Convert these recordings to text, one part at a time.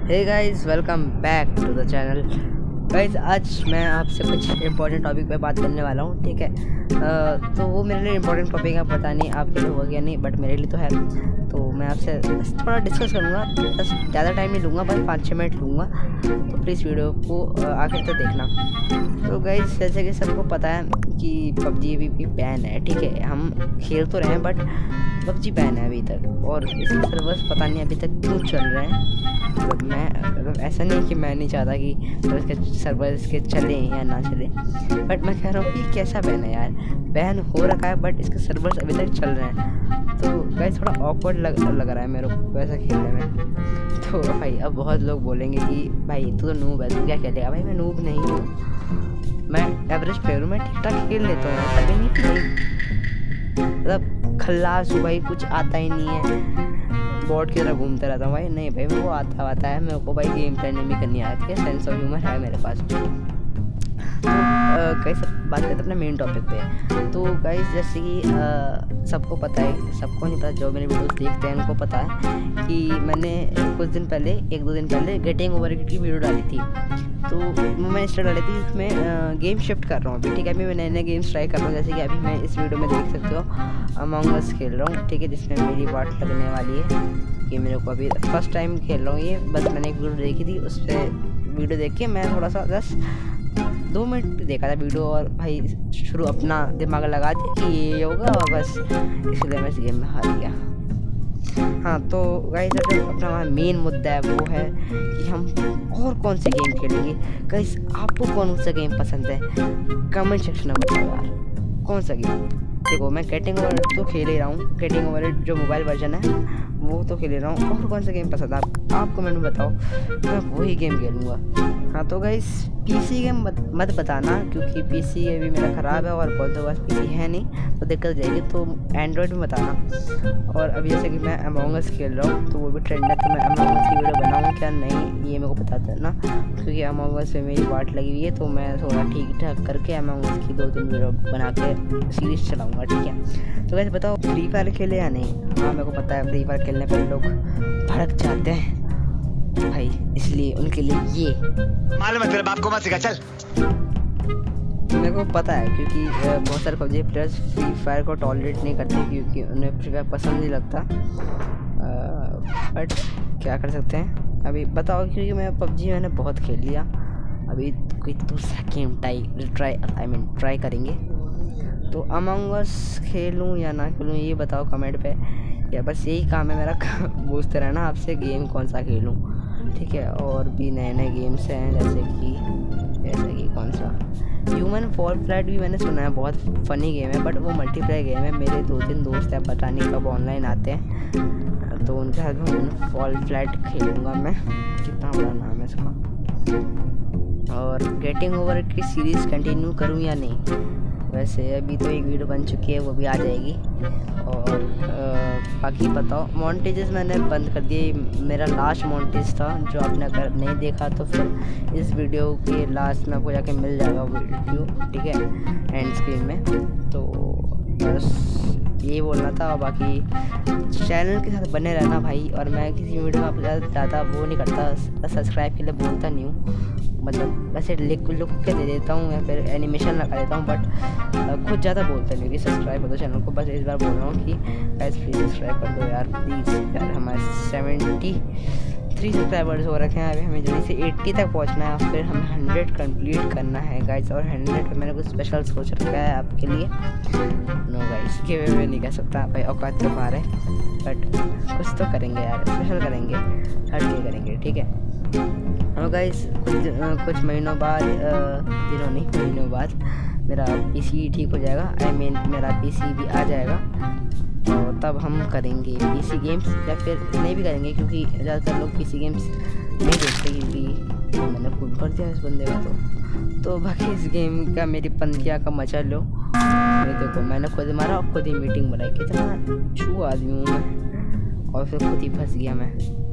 Hey guys, welcome back to the channel. Guys, आज मैं आपसे कुछ इम्पोर्टेंट टॉपिक पे बात करने वाला हूँ, ठीक है। तो वो मेरे लिए इम्पोर्टेंट टॉपिक है, पता नहीं आपके लिए होगा या नहीं, बट मेरे लिए तो है। तो मैं आपसे थोड़ा डिस्कस करूँगा, बस ज़्यादा टाइम नहीं लूँगा, बस 5-6 मिनट लूँगा। तो प्लीज़ वीडियो को आखिर तक देखना। तो गाइस, जैसे कि सबको पता है कि PUBG अभी बैन है, ठीक है। हम खेल तो रहे हैं बट PUBG बैन है अभी तक, और इसके सर्वर्स पता नहीं अभी तक क्यों चल रहे हैं। मतलब ऐसा नहीं कि मैं नहीं चाहता कि इसके सर्वर इसके चले या ना चले, बट मैं कह रहा हूँ कि कैसा बैन है यार। बैन हो रखा है बट इसके सर्वर्स अभी तक चल रहे हैं। तो गाइस, थोड़ा ऑकवर्ड लग रहा है मेरे को वैसा खेलने में। तो भाई, अब बहुत लोग बोलेंगे कि भाई तू तो नूब है, तू क्या खेलेगा। भाई मैं नूब नहीं हूँ, मैं एवरेज प्लेयर हूँ, मैं ठीक ठाक खेल लेता हूँ, ऐसा भी नहीं कि मतलब खल्लास हूँ भाई, कुछ आता ही नहीं है, बॉट की तरह घूमता रहता हूँ। भाई नहीं भाई, मेरे को आता है, मेरे को भाई गेम प्लानिंग भी करनी आती है, सेंस ऑफ ह्यूमर है मेरे पास। तो गाइस, बात करते हैं अपने मेन टॉपिक पे। तो गाइस, जैसे कि सबको पता है, सबको नहीं पता, जो मेरे वीडियोस देखते हैं उनको पता है कि मैंने कुछ दिन पहले, 1-2 दिन पहले गेटिंग ओवर इट की वीडियो डाली थी। तो मैंने इसलिए डाली थी, इसमें गेम शिफ्ट कर रहा हूँ अभी, ठीक है। अभी मैं नए नए गेम्स ट्राई कर रहा हूँ, जैसे कि अभी मैं इस वीडियो में देख सकते हो अमंग अस खेल रहा हूँ, ठीक है, जिसमें मेरी वाट लगने वाली है कि मेरे को अभी फर्स्ट टाइम खेल रहा हूँ ये। बस मैंने एक वीडियो देखी थी, उस पर वीडियो देख के मैं थोड़ा सा 2 मिनट देखा था वीडियो, और भाई शुरू अपना दिमाग लगा दिया कि ये होगा, और बस इसलिए मैं इस गेम में हार गया। हाँ, तो गाइस, जो अपना मेन मुद्दा है वो है कि हम और कौन सी गेम खेलेंगे। गाइस, आपको कौन सा गेम पसंद है, कमेंट सेक्शन में बताओ यार, कौन सा गेम। देखो, मैं गेटिंग ओवर तो खेल ही रहा हूँ, गेटिंग ओवर जो मोबाइल वर्जन है वो तो खेल रहा हूँ, और कौन सा गेम पसंद है आप कमेंट में बताओ, मैं वही गेम खेलूँगा। हाँ, तो गाइस, PC गेम मत बताना, क्योंकि PC अभी मेरा ख़राब है, और बहुत पास PC है नहीं, तो दिक्कत जाएगी। तो एंड्रॉयड में बताना। और अभी जैसे कि मैं अमंग अस खेल रहा हूँ, तो वो भी ट्रेंड है, तो मैं अमंग अस की वीडियो बनाऊँ क्या नहीं, ये मेरे को बता देना, क्योंकि अमंग अस में मेरी वाट लगी हुई है। तो मैं थोड़ा ठीक ठाक करके अमंग अस की 2-3 वीडियो बना के सीरीज चलाऊँगा, ठीक है। तो वैसे बताओ, फ्री फायर खेले या नहीं। हाँ, मेरे को पता है फ्री फायर खेलने पर लोग भड़क जाते हैं भाई, इसलिए उनके लिए ये मालूम है, तेरे बाप को मत सिखा, चल। मेरे को पता है, क्योंकि बहुत सारे PUBG प्लेयर्स फ्री फायर को टॉलरेट नहीं करते, क्योंकि उन्हें फ्री फायर पसंद नहीं लगता। बट क्या कर सकते हैं, अभी बताओ, क्योंकि मैं PUBG मैंने बहुत खेल लिया, अभी कोई दूसरा गेम ट्राई करेंगे। तो अमंग अस खेलूँ या ना खेलूँ, ये बताओ कमेंट पे, या बस यही काम है मेरा पूछते रहना आपसे गेम कौन सा खेलूँ, ठीक है। और भी नए नए गेम्स हैं, जैसे कि कौन सा ह्यूमन फॉल फ्लैट भी मैंने सुना है, बहुत फ़नी गेम है, बट वो मल्टीप्लेयर गेम है। मेरे 2-3 दोस्त हैं, पता नहीं कब ऑनलाइन आते हैं, तो उनके साथ ह्यूमन फॉल फ्लैट खेलूँगा मैं। कितना बड़ा नाम है इसका। और गेटिंग ओवर की सीरीज़ कंटिन्यू करूँ या नहीं। वैसे अभी तो एक वीडियो बन चुकी है, वो भी आ जाएगी। और बाकी बताओ, मॉन्टेजेस मैंने बंद कर दिए, मेरा लास्ट मॉन्टेज था, जो आपने अगर नहीं देखा तो फिर इस वीडियो के लास्ट में आपको जाके मिल जाएगा वीडियो, ठीक है, एंड स्क्रीन में। तो बस ये बोलना था, और बाकी चैनल के साथ बने रहना भाई। और मैं किसी वीडियो में आपको ज़्यादा वो नहीं करता, सब्सक्राइब के लिए बोलता नहीं हूँ, मतलब वैसे लिख के दे देता हूँ या फिर एनिमेशन लगा देता हूँ, बट खुद ज़्यादा बोलता नहीं कि सब्सक्राइब कर दो चैनल को। बस इस बार बोल रहा हूँ कि गाइस प्लीज़ सब्सक्राइब कर दो यार, प्लीज़ यार। हमारे 73 सब्सक्राइबर्स हो रखे हैं, अभी हमें जल्दी से 80 तक पहुँचना है, फिर हमें 100 कंप्लीट करना है गाइस। और 100 पे मैंने कुछ स्पेशल सोच रखा है आपके लिए। नो गाइस, गिव अवे नहीं कर सकता भाई, औकात के बाहर है, बट कुछ तो करेंगे यार, स्पेशल करेंगे, हट के करेंगे, ठीक है। और गाइस, कुछ महीनों बाद, महीनों बाद मेरा PC ठीक हो जाएगा, मेरा PC भी आ जाएगा, और तब हम करेंगे PC गेम्स, या फिर नहीं भी करेंगे, क्योंकि ज़्यादातर लोग PC गेम्स नहीं देखते, क्योंकि मैंने खुद कर दिया इस बंदे का। तो बाकी इस गेम का मेरी पंथिया का मजा लो। देखो, मैंने खुद मारा और खुद ही मीटिंग बनाई, कितना छू आदमी हूँ मैं, और फिर खुद ही फंस गया मैं।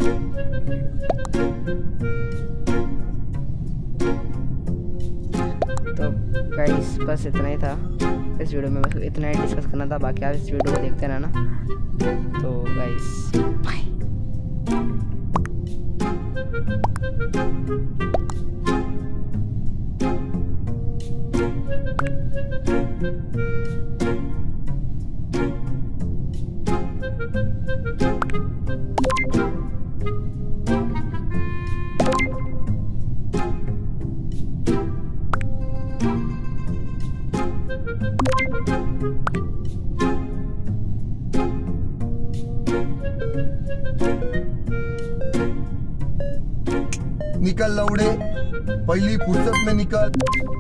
तो गाइस, बस इतना ही था इस वीडियो में, बस इतना ही डिस्कस करना था। बाकी आप इस वीडियो को देखते रहना। तो गाइस, बाय। निकल लौड़े, पहली फुर्सत में निकल।